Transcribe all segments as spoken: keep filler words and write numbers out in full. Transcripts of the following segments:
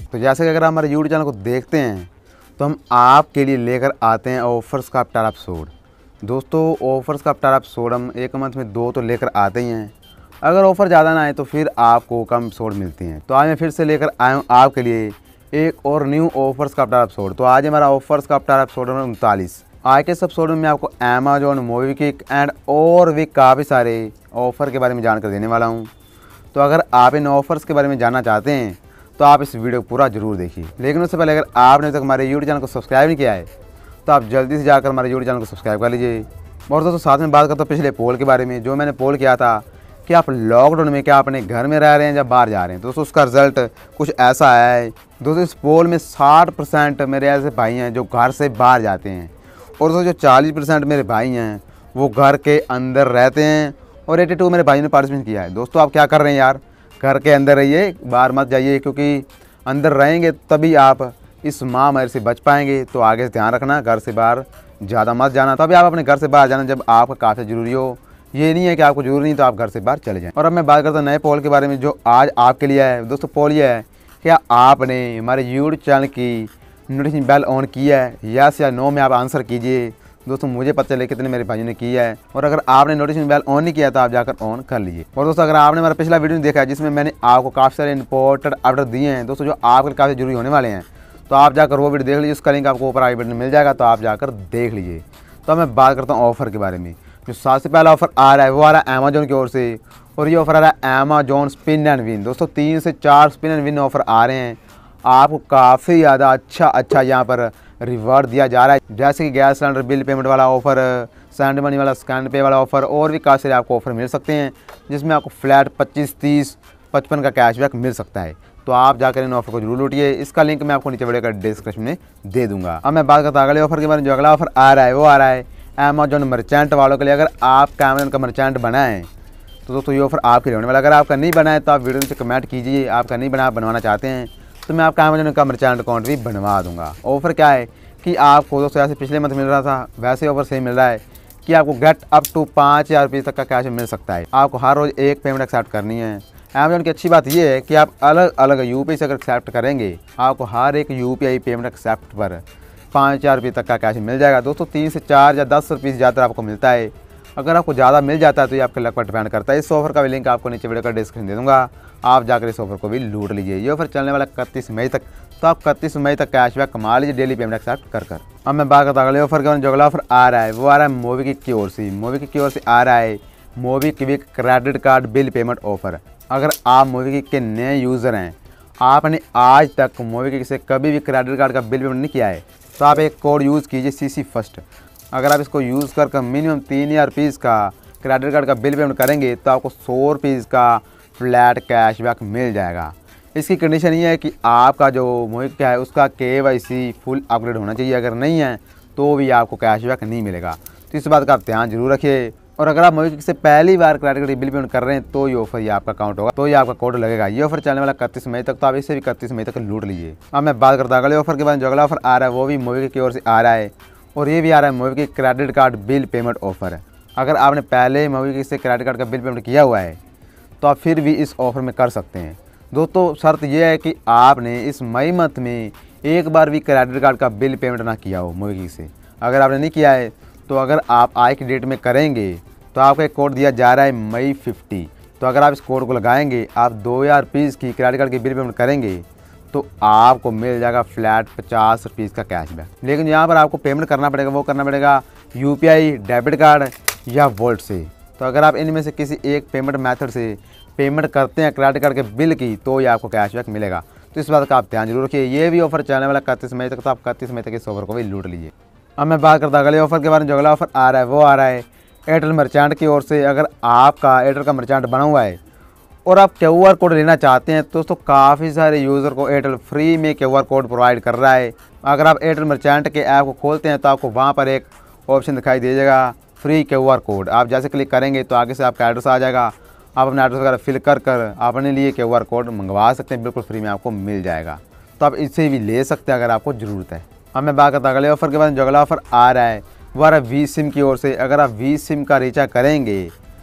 तो जैसे कि अगर आप हमारे यूट्यूब चैनल को देखते हैं तो हम आपके लिए लेकर आते हैं ऑफ़र्स का अफ्तार एपिसोड। दोस्तों ऑफ़र्स का अफ्तार एपिसोड हम एक मंथ में दो तो लेकर आते ही हैं। अगर ऑफ़र ज़्यादा ना आए तो फिर आपको कम एपिसोड मिलते हैं। तो आज मैं फिर से लेकर आया हूँ आपके लिए एक और न्यू ऑफ़र्स का अफ्तार एपिसोड। तो आज हमारा ऑफ़र्स का अफ्तार एपिसोड नंबर उनतालीस। आज के इस एपिसोड में मैं आपको अमेजॉन, मोबीक्विक एंड और भी काफ़ी सारे ऑफ़र के बारे में जानकर देने वाला हूँ। तो अगर आप इन ऑफ़र्स के बारे में जानना चाहते हैं तो आप इस वीडियो को पूरा जरूर देखिए। लेकिन उससे पहले अगर आपने अभी तक हमारे यूट्यूब चैनल को सब्सक्राइब नहीं किया है तो आप जल्दी से जाकर हमारे यूट्यूब चैनल को सब्सक्राइब कर लीजिए। और दोस्तों साथ में बात करता हूँ पिछले पोल के बारे में, जो मैंने पोल किया था कि आप लॉकडाउन में क्या अपने घर में रह रहे हैं या बाहर जा रहे हैं। दोस्तों उसका रिजल्ट कुछ ऐसा आया है। दोस्तों इस पोल में साठ परसेंट मेरे ऐसे भाई हैं जो घर से बाहर जाते हैं, और दोस्तों जो चालीस परसेंट मेरे भाई हैं वो घर के अंदर रहते हैं, और बयासी मेरे भाई ने पार्टिसिपेट किया है। दोस्तों आप क्या कर रहे हैं यार, घर के अंदर रहिए, बाहर मत जाइए, क्योंकि अंदर रहेंगे तभी आप इस महामारी से बच पाएंगे। तो आगे से ध्यान रखना, घर से बाहर ज़्यादा मत जाना। तभी आप अपने घर से बाहर जाना जब आपका काफ़ी ज़रूरी हो। ये नहीं है कि आपको जरूरी नहीं तो आप घर से बाहर चले जाएं। और अब मैं बात करता हूँ नए पोल के बारे में जो आज आपके लिए है। दोस्तों पोल ये है, क्या आपने हमारे यूट्यूब चैनल की नोटिफिकेशन बेल ऑन की है, यस या नो में आप आंसर कीजिए। दोस्तों मुझे पता चले कितने मेरे भाइयों ने किया है। और अगर आपने नोटिफिकेशन बेल ऑन नहीं किया तो आप जाकर ऑन कर लीजिए। और दोस्तों अगर आपने हमारा पिछला वीडियो देखा है जिसमें मैंने आपको काफ़ी सारे इंपॉर्टेंट अपडेट दिए हैं दोस्तों, जो आपके काफ़ी जरूरी होने वाले हैं, तो आप जाकर वो वीडियो देख लीजिए। उसका लिंक आपको ऊपर आई बटन में मिल जाएगा, तो आप जाकर देख लीजिए। तो मैं बात करता हूँ ऑफ़र के बारे में। जो सबसे पहला ऑफ़र आ रहा है वो आ रहा है अमेजॉन की ओर से, और ये ऑफ़र आ रहा है अमेजॉन स्पिन एंड विन। दोस्तों तीन से चार स्पिन एंड विन ऑफ़र आ रहे हैं। आपको काफ़ी ज़्यादा अच्छा अच्छा यहाँ पर रिवार्ड दिया जा रहा है, जैसे कि गैस सिलेंडर बिल पेमेंट वाला ऑफ़र, सैंड मनी वाला स्कैन पे वाला ऑफ़र, और भी काफ़ी सारे आपको ऑफ़र मिल सकते हैं जिसमें आपको फ्लैट पच्चीस, तीस, पचपन का कैशबैक मिल सकता है। तो आप जाकर इन ऑफ़र को जरूर लूटिए। इसका लिंक मैं आपको नीचे वीडियो का डिस्क्रिप्शन में दे दूंगा। अब मैं बात करता हूँ अगले ऑफ़र के बारे में। जो अगला ऑफ़र आ रहा है वो आ रहा है अमेजॉन मर्चेंट वालों के लिए। अगर आप अमेजॉन का मर्चेंट बनाएं तो दोस्तों ये ऑफ़र आपके लिए होने वाला। अगर आपका नहीं बना है तो आप वीडियो में कमेंट कीजिए, आपका नहीं बना, आप बनवाना चाहते हैं तो मैं आपका अमेजॉन का मर्चेंट अकाउंट भी बनवा दूंगा। ऑफ़र क्या है कि आपको दोस्तों ऐसे पिछले मंथ मिल रहा था वैसे ऑफ़र सही मिल रहा है कि आपको गेट अप टू पाँच हज़ार रुपये तक का कैश मिल सकता है। आपको हर रोज़ एक पेमेंट एक्सेप्ट करनी है। अमेजॉन की अच्छी बात यह है कि आप अलग अलग यू पी आई से अगर एक्सेप्ट करेंगे आपको हर एक U P I payment accept पर पाँच हज़ार रुपये तक का कैश मिल जाएगा। दोस्तों तीन से चार या दस रुपये ज़्यादा आपको मिलता है। अगर आपको ज़्यादा मिल जाता है तो ये आपके लक पर डिपेंड करता है। इस ऑफ़र का भी लिंक आपको नीचे वीडियो का डिस्क्रिप्शन दे दूँगा, आप जाकर इस ऑफ़र को भी लूट लीजिए। ये ऑफ़र चलने वाला इकतीस मई तक, तो आप इकतीस मई तक कैशबैक कमा लीजिए डेली पेमेंट एक्सेप्ट कर कर। अब मैं बात करता हूँ अगले ऑफ़र के बारे में। जो अगला ऑफ़र आ रहा है वो आ रहा है मोबीक्विक की ओर से। मोबीक्विक की ओर से आ रहा है MobiKwik credit card bill payment offer. अगर आप मोबीक्विक के नए यूज़र हैं, आपने आज तक मोबीक्विक से कभी भी क्रेडिट कार्ड का बिल पेमेंट नहीं किया है, तो आप एक कोड यूज़ कीजिए सी सी फर्स्ट। अगर आप इसको यूज़ कर कर मिनिमम तीन हज़ार रुपीज़ का क्रेडिट कार्ड का बिल पेमेंट करेंगे तो आपको सौ रुपीज़ का फ्लैट कैशबैक मिल जाएगा। इसकी कंडीशन ये है कि आपका जो मोबीक्विक है उसका के वाई सी फुल अपग्रेड होना चाहिए। अगर नहीं है तो भी आपको कैशबैक नहीं मिलेगा। तो इस बात का आप ध्यान जरूर रखिए। और अगर आप मोबीक्विक से पहली बार क्रेडिट कार्ड बिल पेमेंट कर रहे हैं तो ये ऑफर ये आपका अकाउंट होगा, तो ये आपका कोड लगेगा। ये ऑफर चलने वाला इकतीस मई तक, तो आप इसे भी इकतीस मई तक लूट लीजिए। अब मैं बात करता हूँ अगले ऑफर के बारे में। जो अगला ऑफर आ रहा है वो भी मोबीक्विक की ओर से आ रहा है, और ये भी आ रहा है MobiKwik credit card bill payment offer. अगर आपने पहले मोबीक्विक से क्रेडिट कार्ड का बिल पेमेंट किया हुआ है तो आप फिर भी इस ऑफ़र में कर सकते हैं। दोस्तों शर्त यह है कि आपने इस मई मंथ में एक बार भी क्रेडिट कार्ड का बिल पेमेंट ना किया हो मोबीक्विक से। अगर आपने नहीं किया है तो अगर आप आज की डेट में करेंगे तो आपका एक कोड दिया जा रहा है मई फिफ्टी। तो अगर आप इस कोड को लगाएंगे, आप दो हज़ार रुपीज़ की क्रेडिट कार्ड की बिल पेमेंट करेंगे तो आपको मिल जाएगा फ्लैट पचास रुपीज़ का कैशबैक। लेकिन यहाँ पर आपको पेमेंट करना पड़ेगा, वो करना पड़ेगा U P I, debit card या वॉलेट से। तो अगर आप इनमें से किसी एक पेमेंट मेथड से पेमेंट करते हैं क्रेडिट कार्ड के बिल की तो ये आपको कैशबैक मिलेगा। तो इस बात का आप ध्यान जरूर रखिए। ये भी ऑफर चलने वाला इकतीस मई तक, तो आप इकतीस मई तक इस ऑफर को भी लूट लीजिए। अब मैं बात करता हूँ अगले ऑफर के बारे में। जो अगला ऑफर आ रहा है वो आ रहा है एयरटेल मर्चेंट की ओर से। अगर आपका एयरटेल का मर्चेंट बना हुआ है और आप क्यू आर कोड लेना चाहते हैं तो दोस्तों काफ़ी सारे यूज़र को एयरटेल फ्री में क्यू आर कोड प्रोवाइड कर रहा है। अगर आप एयरटेल मर्चेंट के ऐप को खोलते हैं तो आपको वहाँ पर एक ऑप्शन दिखाई दे जाएगा फ्री क्यू आर कोड। आप जैसे क्लिक करेंगे तो आगे से आपका एड्रेस आ जाएगा, आप अपना एड्रेस वगैरह फिल कर कर अपने लिए क्यू आर कोड मंगवा सकते हैं, बिल्कुल फ्री में आपको मिल जाएगा। तो आप इससे भी ले सकते हैं अगर आपको ज़रूरत है। अब मैं बात करता हूँ अगले ऑफर के बाद। जो अगला ऑफर आ रहा है वो आ रहा है वी सिम की ओर से। अगर आप वी सिम का रिचार्ज करेंगे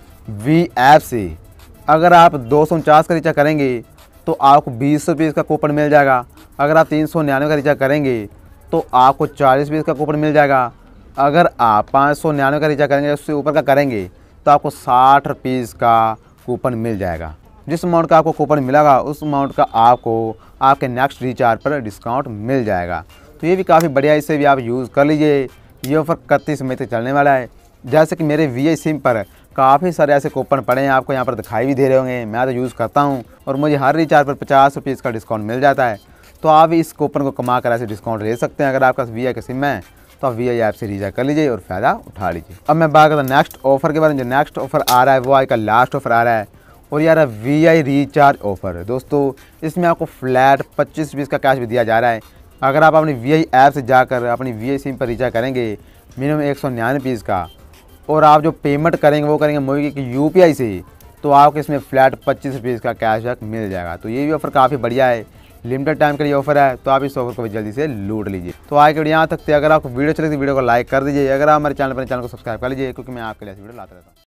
वी ऐप से, अगर आप दो सौ उनचास का रिचार्ज करेंगे तो आपको बीस रुपये का कूपन मिल जाएगा। अगर आप तीन सौ निन्यानवे का रिचार्ज करेंगे तो आपको चालीस पीस का कूपन मिल जाएगा। अगर आप पाँच सौ निन्यानवे का रिचार्ज करेंगे, उससे ऊपर का करेंगे, तो आपको साठ रुपीज़ का कूपन मिल जाएगा। जिस अमाउंट का आपको कूपन मिलेगा उस अमाउंट का आपको आपके नेक्स्ट रिचार्ज पर डिस्काउंट मिल जाएगा। तो ये भी काफ़ी बढ़िया, इसे भी आप यूज़ कर लीजिए। ये ऑफ़र इकतीस मई तक चलने वाला है। जैसे कि मेरे वी आई सिम पर काफ़ी सारे ऐसे कूपन पड़े हैं, आपको यहाँ पर दिखाई भी दे रहे होंगे। मैं तो यूज़ करता हूँ और मुझे हर रिचार्ज पर पचास रुपीज़ का डिस्काउंट मिल जाता है। तो आप इस कूपन को कमा कर ऐसे डिस्काउंट ले सकते हैं। अगर आपके पास वी आई का सिम है तो आप वी आई ऐप से रिचार्ज कर लीजिए और फ़ायदा उठा लीजिए। अब मैं बात करता हूँ नेक्स्ट ऑफ़र के बारे में। जो नेक्स्ट ऑफ़र आ रहा है वो आज का लास्ट ऑफ़र आ रहा है और यार वी आई रिचार्ज ऑफ़र। दोस्तों इसमें आपको फ्लैट पच्चीस रुपीज़ का कैश भी दिया जा रहा है। अगर आप अपनी वी आई ऐप से जाकर अपनी वी आई सिम पर रिचार्ज करेंगे मिनिमम एक सौ निन्यानवे पीस का, और आप जो पेमेंट करेंगे वो करेंगे मोगी की यू पी आई से, तो आपको इसमें फ्लैट पच्चीस रुपीज़ का कैशबैक मिल जाएगा। तो ये भी ऑफ़र काफ़ी बढ़िया है, लिमिटेड टाइम के लिए ऑफर है, तो आप इस ऑफर को भी जल्दी से लूट लीजिए। तो आज के वीडियो यहाँ तक थे। अगर आपको वीडियो चले तो वीडियो को लाइक कर दीजिए। अगर आप हमारे चैनल पर चैनल को सब्सक्राइब कर लीजिए, क्योंकि मैं आपके लिए वीडियो लाता रहता हूँ।